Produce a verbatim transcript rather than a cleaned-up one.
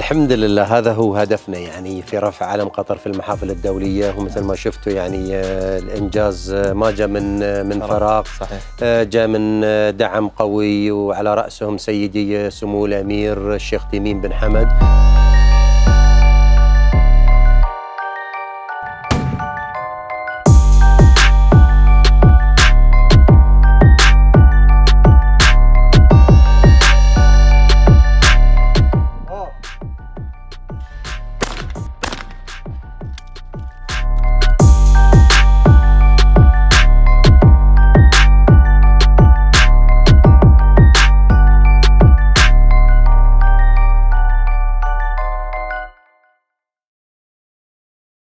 الحمد لله هذا هو هدفنا يعني في رفع علم قطر في المحافل الدولية، ومثل ما شفتوا يعني الإنجاز ما جاء من من فراغ، صحيح. جاء من دعم قوي، وعلى رأسهم سيدي سمو الأمير الشيخ تميم بن حمد.